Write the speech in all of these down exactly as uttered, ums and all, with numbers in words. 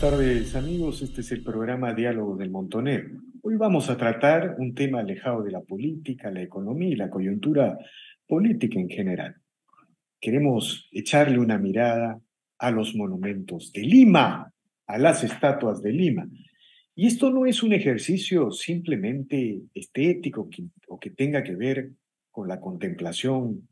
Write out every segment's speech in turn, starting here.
tardes, amigos. Este es el programa Diálogo del Montonero. Hoy vamos a tratar un tema alejado de la política, la economía y la coyuntura política en general. Queremos echarle una mirada a los monumentos de Lima, a las estatuas de Lima. Y esto no es un ejercicio simplemente estético que- o que tenga que ver con la contemplación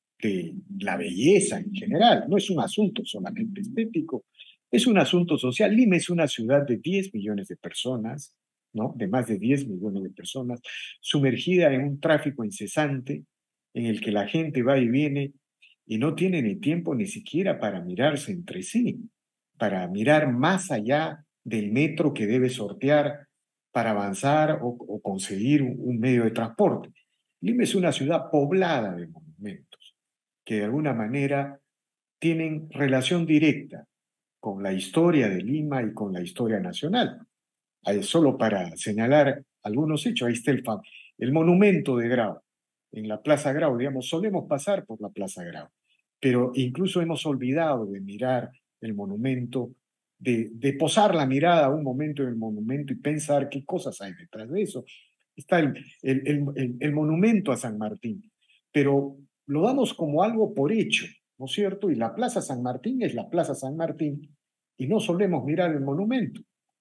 de la belleza en general. No es un asunto solamente estético, es un asunto social. Lima es una ciudad de diez millones de personas, ¿no? De más de diez millones de personas, sumergida en un tráfico incesante en el que la gente va y viene y no tiene ni tiempo ni siquiera para mirarse entre sí, para mirar más allá del metro que debe sortear para avanzar o, o conseguir un, un medio de transporte. Lima es una ciudad poblada de monumentos que de alguna manera tienen relación directa con la historia de Lima y con la historia nacional. Ahí, solo para señalar algunos hechos, ahí está el, el monumento de Grau, en la Plaza Grau, digamos, solemos pasar por la Plaza Grau, pero incluso hemos olvidado de mirar el monumento, de, de posar la mirada a un momento en el monumento y pensar qué cosas hay detrás de eso. Está el, el, el, el, el monumento a San Martín, pero lo damos como algo por hecho, ¿no es cierto? Y la Plaza San Martín es la Plaza San Martín y no solemos mirar el monumento.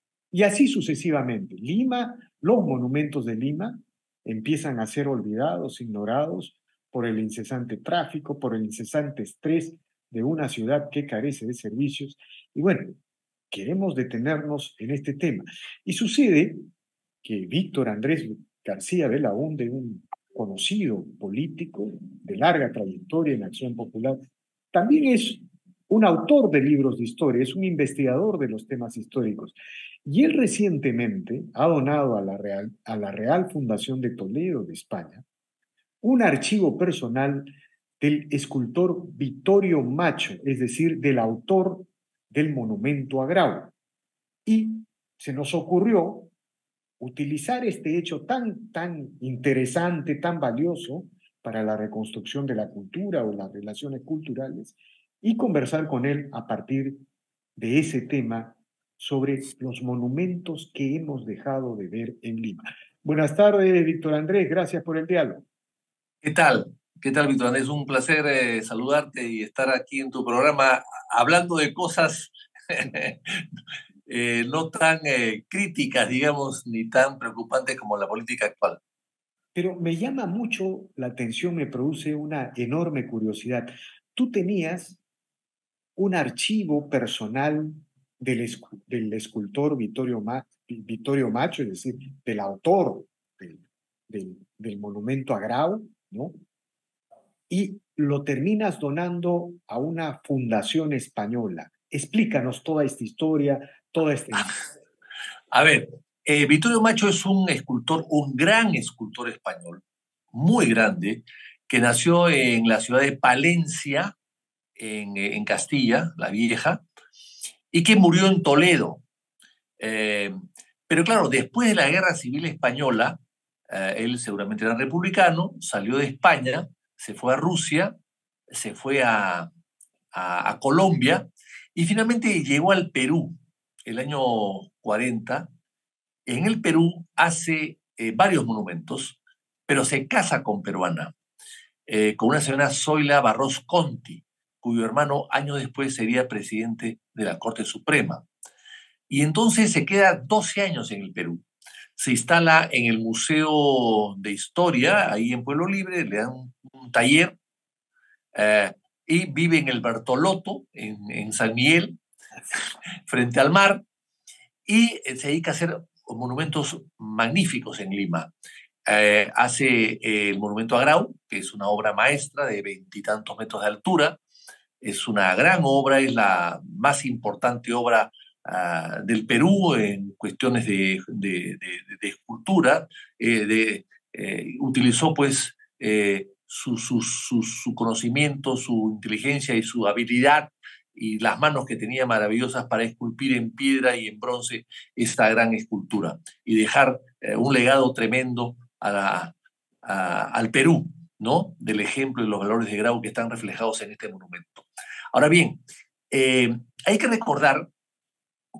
Y así sucesivamente. Lima, los monumentos de Lima empiezan a ser olvidados, ignorados por el incesante tráfico, por el incesante estrés de una ciudad que carece de servicios. Y bueno, queremos detenernos en este tema. Y sucede que Víctor Andrés García Belaúnde, un conocido político de larga trayectoria en Acción Popular, también es un autor de libros de historia, es un investigador de los temas históricos. Y él recientemente ha donado a la Real, a la Real Fundación de Toledo de España un archivo personal del escultor Vittorio Macho, es decir, del autor del monumento a Grau. Y se nos ocurrió utilizar este hecho tan, tan interesante, tan valioso para la reconstrucción de la cultura o las relaciones culturales y conversar con él a partir de ese tema sobre los monumentos que hemos dejado de ver en Lima. Buenas tardes, Víctor Andrés, gracias por el diálogo. ¿Qué tal? ¿Qué tal, Víctor Andrés? Un placer eh, saludarte y estar aquí en tu programa hablando de cosas eh, no tan eh, críticas, digamos, ni tan preocupantes como la política actual. Pero me llama mucho la atención, me produce una enorme curiosidad. Tú tenías un archivo personal del, escu del escultor Vittorio, Ma Vittorio Macho, es decir, del autor del, del, del monumento a Grau, ¿no? Y lo terminas donando a una fundación española. Explícanos toda esta historia, toda esta... A ver, eh, Vittorio Macho es un escultor, un gran escultor español, muy grande, que nació en la ciudad de Palencia, en, en Castilla, la Vieja, y que murió en Toledo. Eh, pero claro, después de la Guerra Civil Española, eh, él seguramente era republicano, salió de España, se fue a Rusia, se fue a, a, a Colombia y finalmente llegó al Perú el año cuarenta. En el Perú hace eh, varios monumentos, pero se casa con peruana, eh, con una señora Zoila Barros Conti, cuyo hermano años después sería presidente de la Corte Suprema. Y entonces se queda doce años en el Perú. Se instala en el Museo de Historia, ahí en Pueblo Libre, le dan un, un taller, eh, y vive en el Bertoloto, en, en San Miguel, frente al mar, y eh, se dedica a hacer monumentos magníficos en Lima. Eh, hace eh, el monumento a Grau, que es una obra maestra de veintitantos metros de altura. Es una gran obra, es la más importante obra uh, del Perú en cuestiones de, de, de, de escultura. Eh, de, eh, utilizó pues eh, su, su, su, su conocimiento, su inteligencia y su habilidad y las manos que tenía maravillosas para esculpir en piedra y en bronce esta gran escultura y dejar eh, un legado tremendo a la, a, al Perú, ¿no? Del ejemplo y los valores de Grau que están reflejados en este monumento. Ahora bien, eh, hay que recordar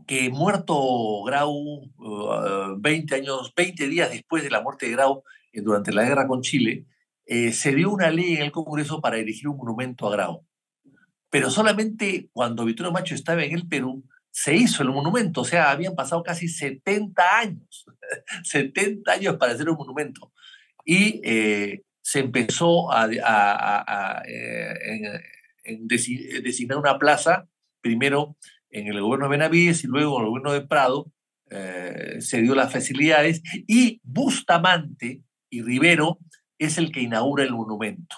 que muerto Grau, uh, veinte años, veinte días después de la muerte de Grau, eh, durante la guerra con Chile, eh, se dio una ley en el Congreso para erigir un monumento a Grau. Pero solamente cuando Vittorio Macho estaba en el Perú se hizo el monumento, o sea, habían pasado casi setenta años, setenta años para hacer un monumento. Y eh, se empezó a, a, a, a eh, en, en designar una plaza, primero en el gobierno de Benavides y luego en el gobierno de Prado, eh, se dio las facilidades, y Bustamante y Rivero es el que inaugura el monumento.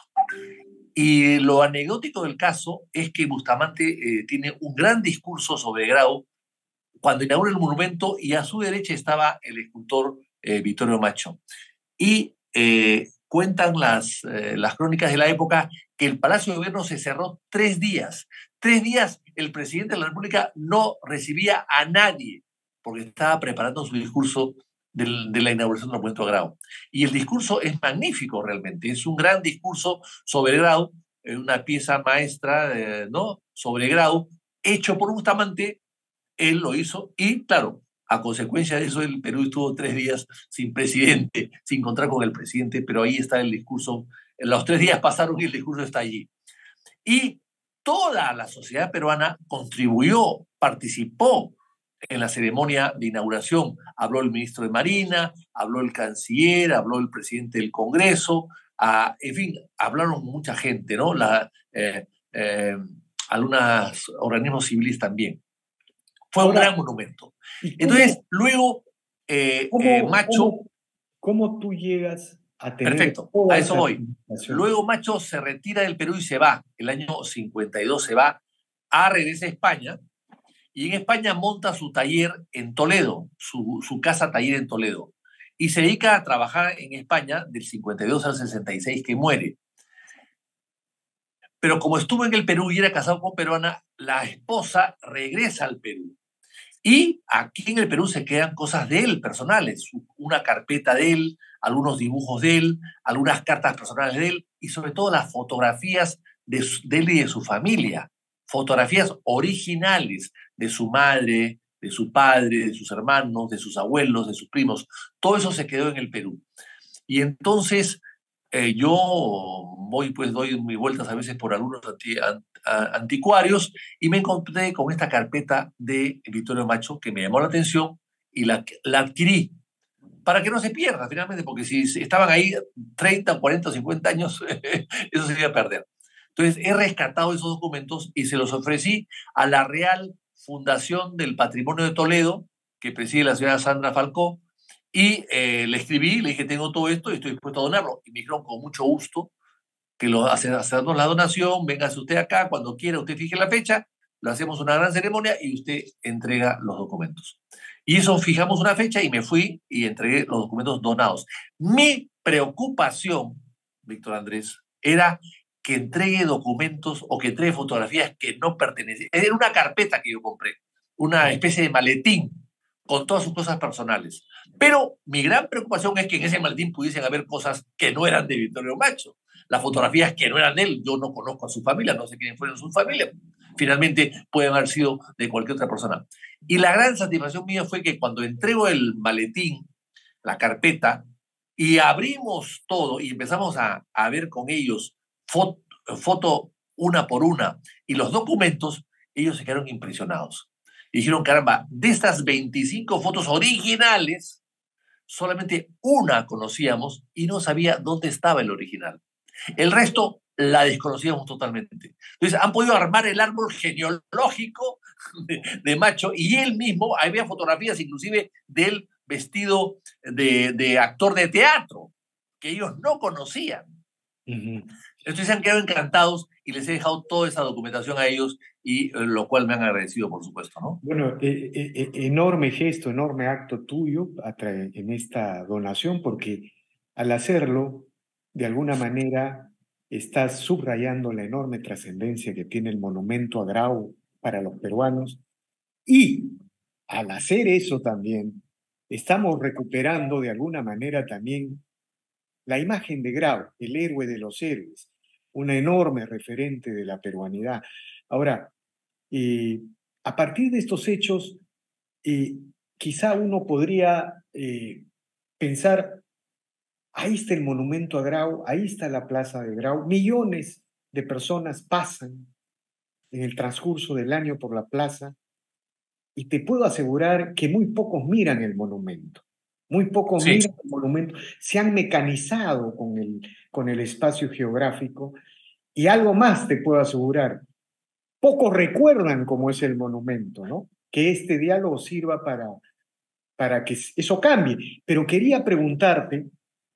Y lo anecdótico del caso es que Bustamante eh, tiene un gran discurso sobre Grau cuando inaugura el monumento, y a su derecha estaba el escultor eh, Vittorio Macho. Y eh, cuentan las, eh, las crónicas de la época que el Palacio de Gobierno se cerró tres días. Tres días el presidente de la República no recibía a nadie porque estaba preparando su discurso del, de la inauguración del monumento a Grau. Y el discurso es magnífico realmente, es un gran discurso sobre Grau, una pieza maestra, eh, ¿no?, sobre Grau, hecho por Bustamante. Él lo hizo y, claro, a consecuencia de eso, el Perú estuvo tres días sin presidente, sin encontrar con el presidente, pero ahí está el discurso. Los tres días pasaron y el discurso está allí. Y toda la sociedad peruana contribuyó, participó en la ceremonia de inauguración. Habló el ministro de Marina, habló el canciller, habló el presidente del Congreso, ah, en fin, hablaron mucha gente, ¿no? La, eh, eh, algunos organismos civiles también. Fue un Ahora, gran monumento. ¿y Entonces, cómo, luego, eh, eh, cómo, Macho, cómo, cómo tú llegas a tener perfecto, a toda eso esa voy. documentación? Luego Macho se retira del Perú y se va. El año cincuenta y dos se va, a regresa a España, y en España monta su taller en Toledo, su, su casa taller en Toledo. Y se dedica a trabajar en España del cincuenta y dos al sesenta y seis, que muere. Pero como estuvo en el Perú y era casado con peruana, la esposa regresa al Perú. Y aquí en el Perú se quedan cosas de él, personales, una carpeta de él, algunos dibujos de él, algunas cartas personales de él, y sobre todo las fotografías de, su, de él y de su familia, fotografías originales de su madre, de su padre, de sus hermanos, de sus abuelos, de sus primos. Todo eso se quedó en el Perú. Y entonces eh, yo voy, pues doy mis vueltas a veces por algunos anti, an, a, anticuarios, y me encontré con esta carpeta de Vittorio Macho que me llamó la atención, y la, la adquirí para que no se pierda finalmente, porque si estaban ahí treinta, cuarenta, cincuenta años, eso se iba a perder. Entonces he rescatado esos documentos y se los ofrecí a la Real Fundación del Patrimonio de Toledo, que preside la señora Sandra Falcó, y eh, le escribí, le dije, tengo todo esto y estoy dispuesto a donarlo. Y me dijeron con mucho gusto que lo hace, hacernos la donación, véngase usted acá cuando quiera, usted fije la fecha, lo hacemos una gran ceremonia y usted entrega los documentos. Y eso, fijamos una fecha y me fui y entregué los documentos donados. Mi preocupación, Víctor Andrés, era que entregue documentos o que entregue fotografías que no pertenecían. Era una carpeta que yo compré, una especie de maletín con todas sus cosas personales. Pero mi gran preocupación es que en ese maletín pudiesen haber cosas que no eran de Vittorio Macho, las fotografías que no eran de él. Yo no conozco a su familia, no sé quiénes fueron sus familias. Finalmente pueden haber sido de cualquier otra persona. Y la gran satisfacción mía fue que cuando entrego el maletín, la carpeta, y abrimos todo y empezamos a, a ver con ellos foto, foto una por una y los documentos, ellos se quedaron impresionados. Y dijeron, caramba, de estas veinticinco fotos originales, solamente una conocíamos y no sabía dónde estaba el original. El resto la desconocíamos totalmente. Entonces han podido armar el árbol genealógico de, de Macho, y él mismo, había fotografías inclusive de él vestido de, de actor de teatro, que ellos no conocían. Uh-huh. Entonces se han quedado encantados y les he dejado toda esa documentación a ellos, y eh, lo cual me han agradecido, por supuesto, ¿no? Bueno, eh, eh, enorme gesto, enorme acto tuyo en esta donación, porque al hacerlo, de alguna manera, estás subrayando la enorme trascendencia que tiene el monumento a Grau para los peruanos, y al hacer eso también, estamos recuperando de alguna manera también la imagen de Grau, el héroe de los héroes, una enorme referente de la peruanidad. Ahora, eh, a partir de estos hechos, eh, quizá uno podría eh, pensar, ahí está el monumento a Grau, ahí está la plaza de Grau, millones de personas pasan en el transcurso del año por la plaza y te puedo asegurar que muy pocos miran el monumento, muy pocos Sí, miran el monumento, se han mecanizado con el, con el espacio geográfico y algo más te puedo asegurar, pocos recuerdan cómo es el monumento, ¿no? Que este diálogo sirva para, para que eso cambie. Pero quería preguntarte,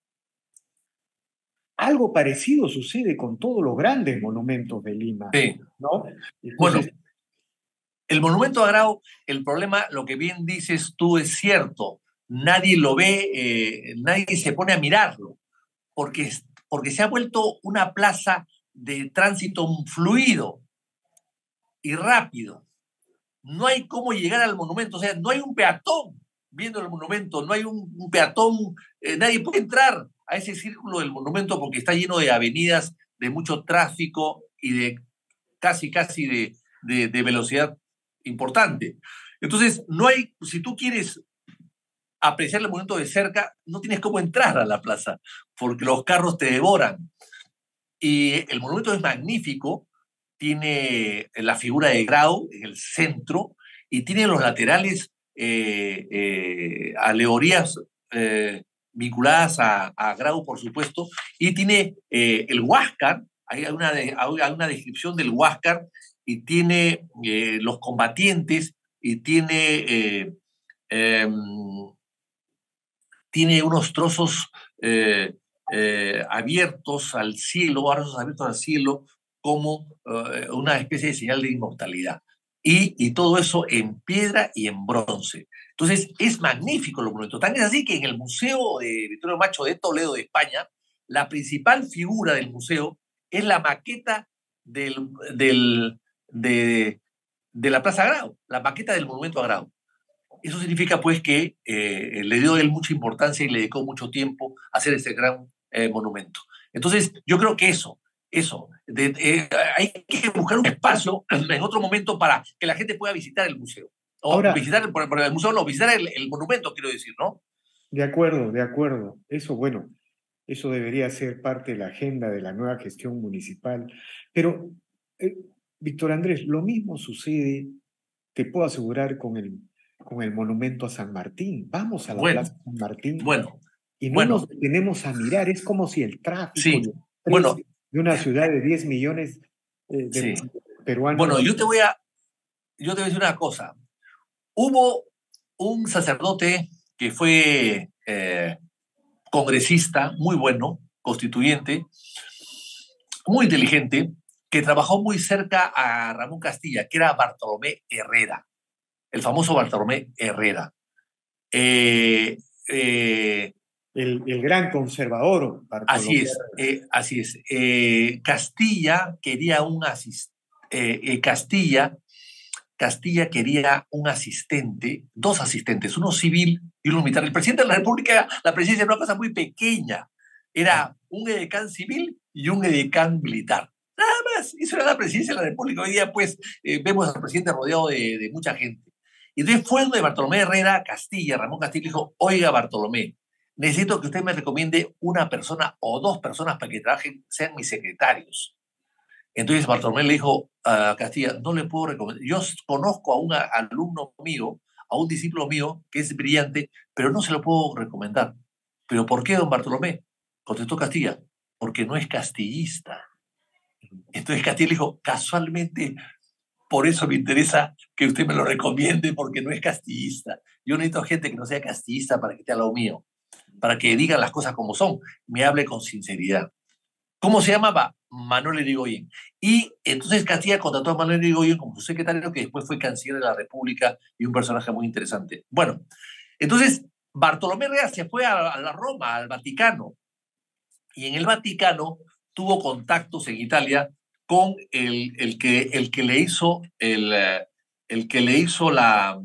algo parecido sucede con todos los grandes monumentos de Lima, sí. ¿no? Bueno, Entonces, el monumento a Grau, el problema, lo que bien dices tú es cierto. Nadie lo ve, eh, nadie se pone a mirarlo, porque, porque se ha vuelto una plaza de tránsito fluido y rápido. No hay cómo llegar al monumento, o sea, no hay un peatón viendo el monumento, no hay un, un peatón, eh, nadie puede entrar a ese círculo del monumento porque está lleno de avenidas, de mucho tráfico y de casi, casi de, de, de velocidad importante. Entonces, no hay, si tú quieres apreciar el monumento de cerca, no tienes cómo entrar a la plaza, porque los carros te devoran. Y el monumento es magnífico, tiene la figura de Grau en el centro y tiene en los laterales eh, eh, alegorías eh, vinculadas a, a, Grau, por supuesto, y tiene eh, el Huáscar, hay una, de, hay una descripción del Huáscar, y tiene eh, los combatientes, y tiene, eh, eh, tiene unos trozos eh, eh, abiertos al cielo, brazos abiertos al cielo, como uh, una especie de señal de inmortalidad. Y, y, todo eso en piedra y en bronce. Entonces, es magnífico el monumento. Tan es así que en el Museo de Vittorio Macho de Toledo, de España, la principal figura del museo es la maqueta del, del, de, de la Plaza Grau, la maqueta del monumento a Grau. Eso significa pues que eh, le dio él mucha importancia y le dedicó mucho tiempo a hacer ese gran eh, monumento. Entonces, yo creo que eso, eso, de, eh, hay que buscar un espacio en otro momento para que la gente pueda visitar el museo. O ahora, visitar por, por el museo, no, visitar el, el monumento, quiero decir, ¿no? de acuerdo, de acuerdo. Eso, bueno, eso debería ser parte de la agenda de la nueva gestión municipal. Pero, eh, Víctor Andrés, lo mismo sucede, te puedo asegurar, con el, con el monumento a San Martín. Vamos a la Bueno, Plaza San Martín bueno, y no nos bueno, detenemos a mirar. Es como si el tráfico sí, y el estrés bueno, de una ciudad de diez millones eh, de sí. Bueno, peruanos. yo te voy a, yo te voy a decir una cosa. Hubo un sacerdote que fue eh, congresista, muy bueno, constituyente, muy inteligente, que trabajó muy cerca a Ramón Castilla, que era Bartolomé Herrera, el famoso Bartolomé Herrera. Eh, eh, El, el gran conservador, así Bartolomé. es, eh, así es. Eh, Castilla quería un asistente, eh, eh, Castilla, Castilla quería un asistente, dos asistentes, uno civil y uno militar. El presidente de la República, la presidencia era una cosa muy pequeña. Era un edecán civil y un edecán militar. Nada más. Eso era la presidencia de la República. Hoy día, pues, eh, vemos al presidente rodeado de, de mucha gente. Y entonces fue donde Bartolomé Herrera Castilla, Ramón Castilla, dijo: oiga, Bartolomé, necesito que usted me recomiende una persona o dos personas para que trabajen, sean mis secretarios. Entonces Bartolomé le dijo a Castilla: no le puedo recomendar. Yo conozco a un alumno mío, a un discípulo mío que es brillante, pero no se lo puedo recomendar. ¿Pero por qué, don Bartolomé? Contestó Castilla: porque no es castillista. Entonces Castilla le dijo: casualmente, por eso me interesa que usted me lo recomiende, porque no es castillista. Yo necesito gente que no sea castillista para que esté al lado mío, para que digan las cosas como son, me hable con sinceridad. ¿Cómo se llamaba? Manuel Irigoyen. Y entonces Castilla contrató a Manuel Irigoyen como su secretario, que después fue canciller de la República y un personaje muy interesante. Bueno, entonces Bartolomé Herrera se fue a, a la Roma, al Vaticano, y en el Vaticano tuvo contactos en Italia con el, el, que, el que le hizo el, el que le hizo la,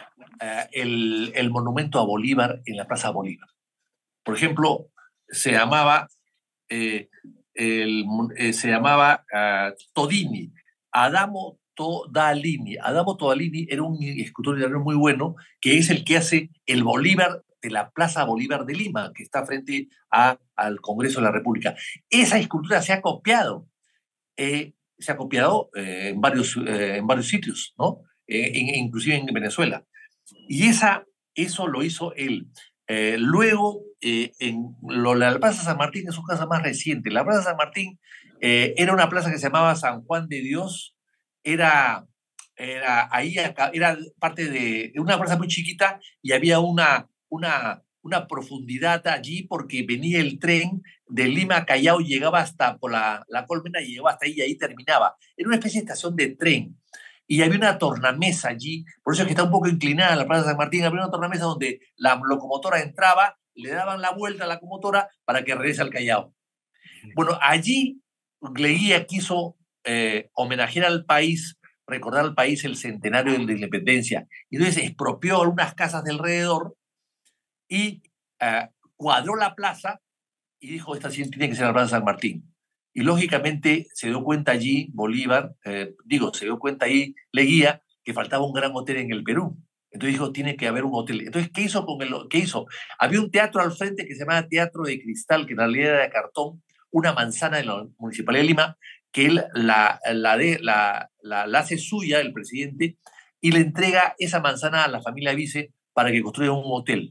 el, el monumento a Bolívar en la Plaza Bolívar. Por ejemplo, se llamaba eh, el, eh, se llamaba uh, Todini, Adamo Todalini. Adamo Todalini era un escultor italiano muy bueno, que es el que hace el Bolívar de la Plaza Bolívar de Lima, que está frente a, al Congreso de la República. Esa escultura se ha copiado, eh, se ha copiado eh, en, varios, eh, en varios sitios, ¿no? Eh, en, inclusive en Venezuela. Y esa, eso lo hizo él. Eh, luego, eh, en lo, la Plaza San Martín es una plaza más reciente. La Plaza San Martín eh, era una plaza que se llamaba San Juan de Dios, era, era, ahí acá, era parte de una plaza muy chiquita y había una, una, una profundidad allí porque venía el tren de Lima a Callao, llegaba hasta por la, la Colmena y llegaba hasta ahí y ahí terminaba. Era una especie de estación de tren. Y había una tornamesa allí, por eso es que está un poco inclinada la Plaza San Martín, había una tornamesa donde la locomotora entraba, le daban la vuelta a la locomotora para que regrese al Callao. Bueno, allí Leguía quiso eh, homenajear al país, recordar al país el centenario de la independencia. Y entonces expropió algunas casas de alrededor y uh, cuadró la plaza y dijo, esta sí tiene que ser la Plaza San Martín. Y lógicamente se dio cuenta allí Bolívar, eh, digo, se dio cuenta ahí Leguía que faltaba un gran hotel en el Perú. Entonces dijo, tiene que haber un hotel. Entonces, ¿qué hizo con el, qué hizo? Había un teatro al frente que se llamaba Teatro de Cristal, que en realidad era de cartón, una manzana de la Municipalidad de Lima, que él la, la, de, la, la, la hace suya, el presidente, y le entrega esa manzana a la familia Vice para que construya un hotel.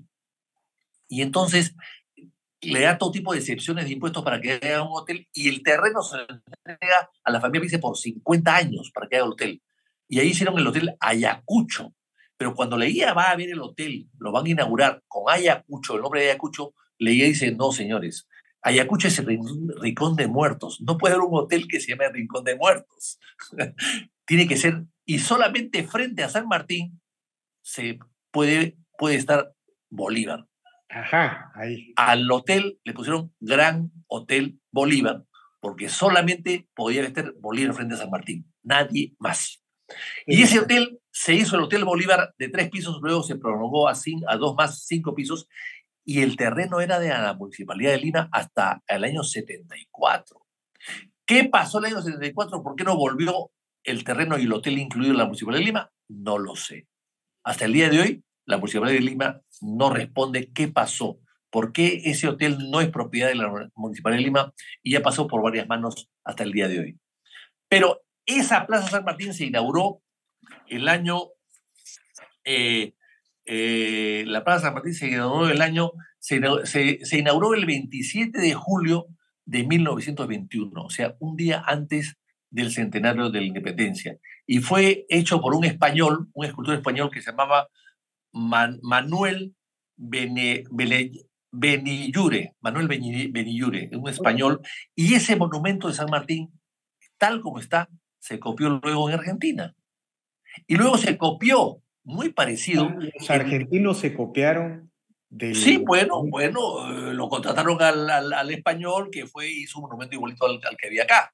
Y entonces le da todo tipo de excepciones de impuestos para que haga un hotel y el terreno se le entrega a la familia Vice por cincuenta años para que haga el hotel. Y ahí hicieron el hotel Ayacucho. Pero cuando Leguía va a ver el hotel, lo van a inaugurar con Ayacucho, el nombre de Ayacucho, Leguía dice, no, señores, Ayacucho es el Rincón de Muertos. No puede haber un hotel que se llame Rincón de Muertos. Tiene que ser, y solamente frente a San Martín se puede, puede estar Bolívar. Ajá, ahí. Al hotel le pusieron Gran Hotel Bolívar, porque solamente podía estar Bolívar frente a San Martín, nadie más. Y ese hotel se hizo el Hotel Bolívar de tres pisos, luego se prolongó a, cinco, a dos más, cinco pisos, y el terreno era de la Municipalidad de Lima hasta el año setenta y cuatro. ¿Qué pasó en el año setenta y cuatro? ¿Por qué no volvió el terreno y el hotel incluido en la Municipalidad de Lima? No lo sé. Hasta el día de hoy, la Municipalidad de Lima no responde qué pasó, por qué ese hotel no es propiedad de la Municipalidad de Lima y ya pasó por varias manos hasta el día de hoy. Pero esa Plaza San Martín se inauguró el año, eh, eh, la Plaza San Martín se inauguró el año, se, se, se inauguró el veintisiete de julio de mil novecientos veintiuno, o sea, un día antes del centenario de la independencia. Y fue hecho por un español, un escultor español que se llamaba Man, Manuel Bene, Bene, Benillure, Manuel Benillure, un español, y ese monumento de San Martín, tal como está, se copió luego en Argentina. Y luego se copió, muy parecido. Los argentinos en, se copiaron del... Sí, bueno, bueno, eh, lo contrataron al, al, al español que fue y hizo un monumento igualito al, al que había acá.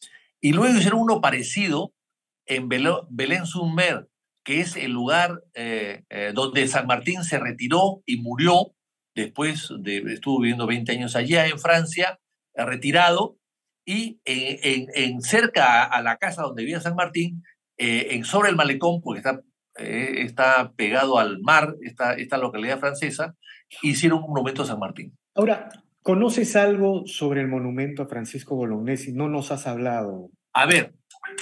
Y luego hicieron uno parecido en Belén-sur-Mer, que es el lugar eh, eh, donde San Martín se retiró y murió, después de, estuvo viviendo veinte años allá en Francia, eh, retirado, y en, en, en cerca a, a la casa donde vivía San Martín, eh, en, sobre el malecón, porque está, eh, está pegado al mar, esta, esta localidad francesa, hicieron un monumento a San Martín. Ahora, ¿conoces algo sobre el monumento a Francisco Bolognesi? No nos has hablado. A ver,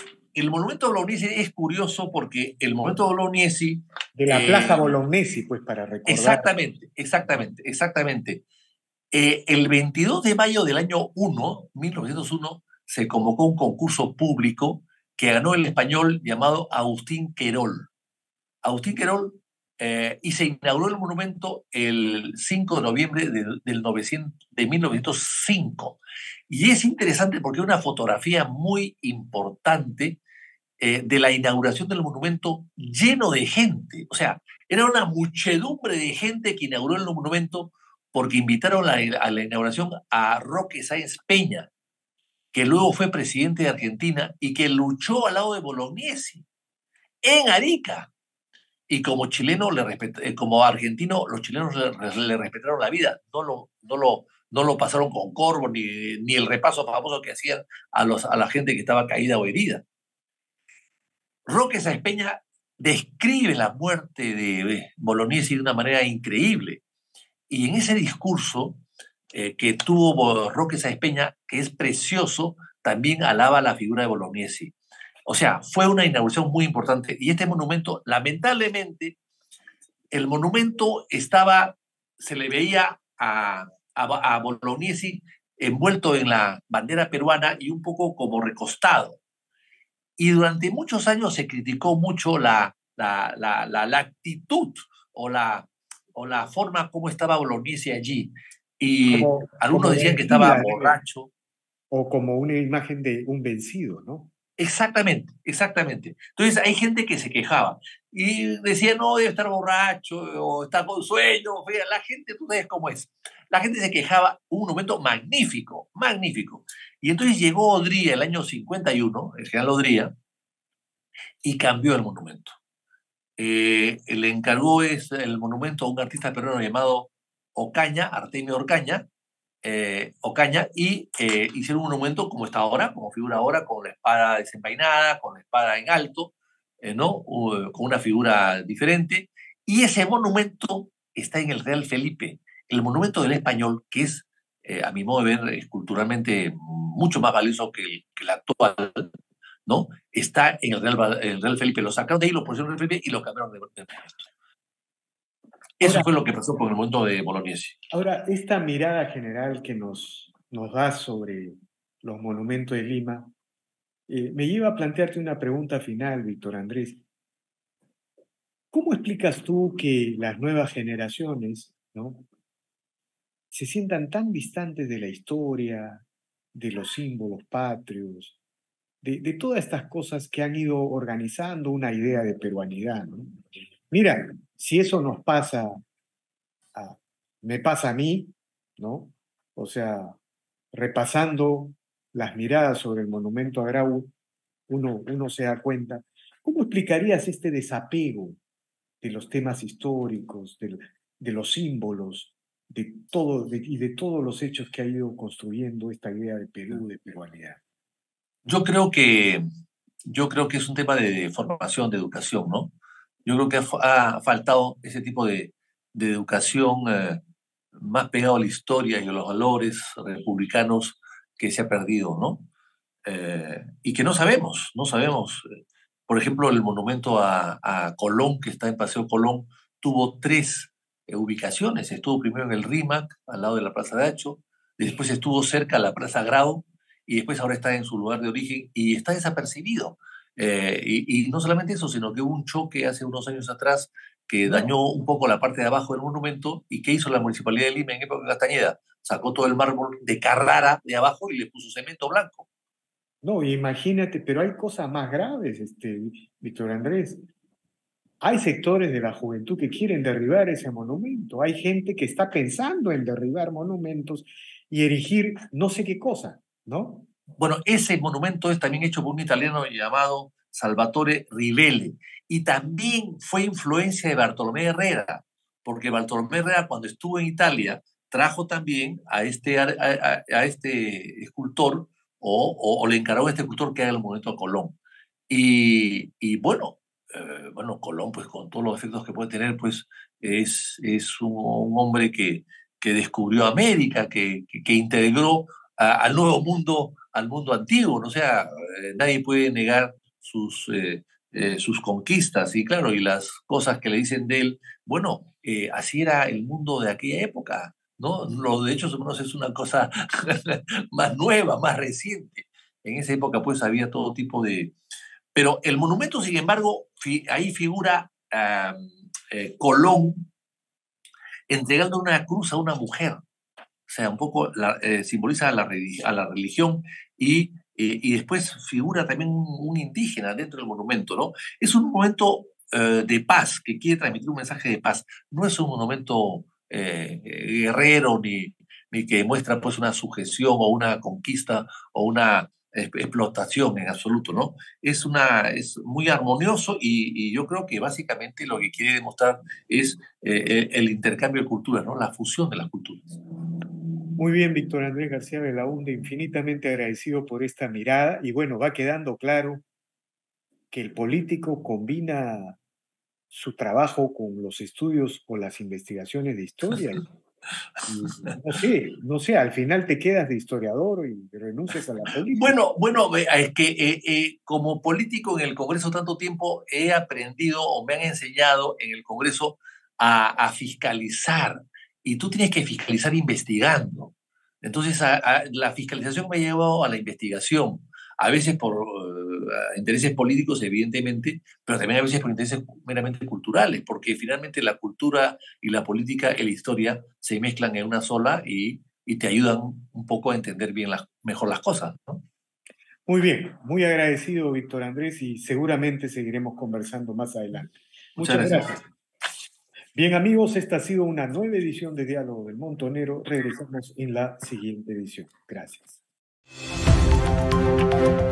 el monumento a Bolognesi es curioso porque el monumento a Bolognesi... De la eh, Plaza Bolognesi, pues, para recordar. Exactamente, exactamente, exactamente. Eh, el veintidós de mayo del año uno, mil novecientos uno, se convocó un concurso público que ganó el español llamado Agustín Querol. Agustín Querol eh, y se inauguró el monumento el cinco de noviembre de, del novecientos, de mil novecientos cinco. Y es interesante porque es una fotografía muy importante eh, de la inauguración del monumento lleno de gente. O sea, era una muchedumbre de gente que inauguró el monumento porque invitaron a la, a la inauguración a Roque Sáenz Peña, que luego fue presidente de Argentina y que luchó al lado de Bolognesi en Arica. Y como chileno, le respet, como argentino, los chilenos le, le respetaron la vida, no lo, no lo, no lo pasaron con corvo, ni, ni el repaso famoso que hacían a, los, a la gente que estaba caída o herida. Roque Sáenz Peña describe la muerte de Bolognesi de una manera increíble. Y en ese discurso eh, que tuvo Roque Sáenz Peña, que es precioso, también alaba la figura de Bolognesi. O sea, fue una inauguración muy importante. Y este monumento, lamentablemente, el monumento estaba, se le veía a, a, a Bolognesi envuelto en la bandera peruana y un poco como recostado. Y durante muchos años se criticó mucho la, la, la, la, la actitud o la, o la forma como estaba Bolognesi allí. Y Como, algunos como decían que estaba vencida, ¿no? borracho. O como una imagen de un vencido, ¿no? Exactamente, exactamente. Entonces hay gente que se quejaba y decía, no, debe estar borracho o está con sueño. La gente, tú sabes cómo es. La gente se quejaba, un monumento magnífico, magnífico. Y entonces llegó Odría el año cincuenta y uno, el general Odría, y cambió el monumento. Eh, le encargó es el monumento a un artista peruano llamado Ocaña, Artemio Ocaña, eh, Ocaña, y eh, hicieron un monumento como está ahora, como figura ahora, con la espada desenvainada, con la espada en alto, eh, ¿no? Uh, con una figura diferente. Y ese monumento está en el Real Felipe, el monumento del español, que es, eh, a mi modo de ver, culturalmente mucho más valioso que el, que el actual, ¿no? Está en el Real, el Real Felipe. Lo sacaron de ahí, lo pusieron en el Real Felipe y lo cambiaron de, de puesto. Eso Ahora, fue lo que pasó con el momento de Bolognesi. ahora esta mirada general que nos, nos da sobre los monumentos de Lima, eh, me lleva a plantearte una pregunta final, Víctor Andrés. ¿Cómo explicas tú que las nuevas generaciones, ¿no?, se sientan tan distantes de la historia, de los símbolos patrios, de, de todas estas cosas que han ido organizando una idea de peruanidad, ¿no? Mira, si eso nos pasa, a, me pasa a mí, ¿no? O sea, repasando las miradas sobre el monumento a Grau, uno, uno se da cuenta. ¿Cómo explicarías este desapego de los temas históricos, de, de los símbolos, de todo, de, y de todos los hechos que ha ido construyendo esta idea de Perú, de peruanidad? Yo creo que, yo creo que es un tema de formación, de educación, ¿no? Yo creo que ha, ha faltado ese tipo de, de educación eh, más pegado a la historia y a los valores republicanos que se ha perdido, ¿no? Eh, y que no sabemos, no sabemos. Por ejemplo, el monumento a, a Colón, que está en Paseo Colón, tuvo tres eh, ubicaciones. Estuvo primero en el RIMAC, al lado de la Plaza de Hacho, después estuvo cerca a la Plaza Grau, y después ahora está en su lugar de origen y está desapercibido. Eh, y, y no solamente eso, sino que hubo un choque hace unos años atrás que No, dañó un poco la parte de abajo del monumento. ¿Y qué hizo la Municipalidad de Lima en época de Castañeda? Sacó todo el mármol de Carrara de abajo y le puso cemento blanco. no, imagínate, pero hay cosas más graves, este, Víctor Andrés. Hay sectores de la juventud que quieren derribar ese monumento. Hay gente que está pensando en derribar monumentos y erigir no sé qué cosa, ¿no? Bueno, ese monumento es también hecho por un italiano llamado Salvatore Rivelli y también fue influencia de Bartolomé Herrera, porque Bartolomé Herrera cuando estuvo en Italia trajo también a este, a, a, a este escultor o, o, o, le encargó a este escultor que haga el monumento a Colón. Y, y bueno, eh, bueno, Colón, pues con todos los efectos que puede tener, pues es, es un, un hombre que, que descubrió América, que, que, que integró a, al nuevo mundo, al mundo antiguo, ¿no? O sea, eh, nadie puede negar sus, eh, eh, sus conquistas y claro, y las cosas que le dicen de él, bueno, eh, así era el mundo de aquella época, ¿no? Los derechos humanos es una cosa más nueva, más reciente. En esa época pues había todo tipo de... Pero el monumento, sin embargo, fi ahí figura uh, eh, Colón entregando una cruz a una mujer. O sea, un poco la, eh, simboliza a la, a la religión y, eh, y después figura también un, un, indígena dentro del monumento, ¿no? Es un monumento eh, de paz, que quiere transmitir un mensaje de paz. No es un monumento eh, guerrero ni, ni que muestra pues una sujeción o una conquista o una explotación en absoluto, ¿no? Es, una, es muy armonioso y, y yo creo que básicamente lo que quiere demostrar es eh, el intercambio de culturas, ¿no? La fusión de las culturas. Muy bien, Víctor Andrés García Belaúnde, infinitamente agradecido por esta mirada y bueno, va quedando claro que el político combina su trabajo con los estudios o las investigaciones de historia. Y no sé, no sé, al final te quedas de historiador y renuncias a la política. Bueno, bueno, eh, es que eh, eh, como político en el Congreso tanto tiempo he aprendido o me han enseñado en el Congreso a, a fiscalizar, y tú tienes que fiscalizar investigando. Entonces, a, a, la fiscalización me ha llevado a la investigación, a veces por uh, intereses políticos, evidentemente, pero también a veces por intereses meramente culturales, porque finalmente la cultura y la política y la historia se mezclan en una sola y, y te ayudan un poco a entender bien las, mejor las cosas, ¿no? Muy bien, muy agradecido, Víctor Andrés, y seguramente seguiremos conversando más adelante. Muchas Muchas gracias. gracias. Bien, amigos, esta ha sido una nueva edición de Diálogo del Montonero. Regresamos en la siguiente edición. Gracias.